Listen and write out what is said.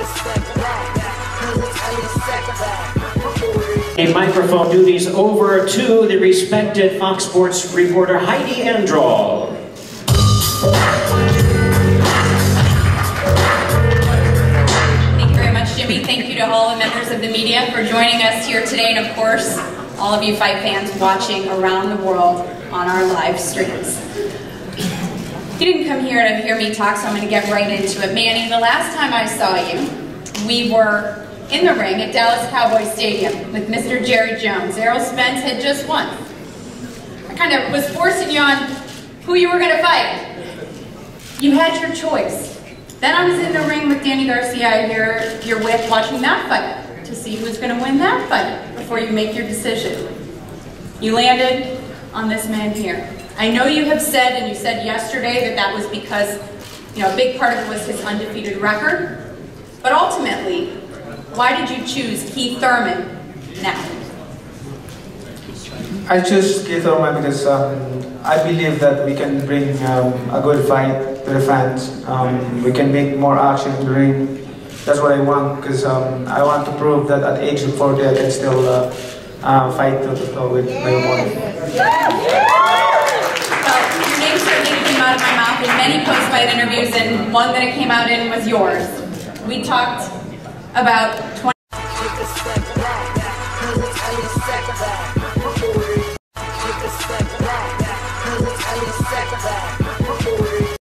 A microphone duties over to the respected Fox Sports reporter Heidi Androl. Thank you very much, Jimmy. Thank you to all the members of the media for joining us here today, and of course, all of you fight fans watching around the world on our live streams. You didn't come here to hear me talk, so I'm going to get right into it. Manny, the last time I saw you, we were in the ring at Dallas Cowboys Stadium with Mr. Jerry Jones. Errol Spence had just won. I kind of was forcing you on who you were going to fight. You had your choice. Then I was in the ring with Danny Garcia here, you're with, watching that fight to see who was going to win that fight before you make your decision. You landed on this man here. I know you have said, and you said yesterday, that that was because, you know, a big part of it was his undefeated record. But ultimately, why did you choose Keith Thurman now? I choose Keith Thurman because I believe that we can bring a good fight to the fans. We can make more action in the ring. That's what I want, because I want to prove that at the age of 40 I can still fight toe-to-toe with my opponent. Your name certainly came out of my mouth in many post-fight interviews, and one that it came out in was yours. We talked about 20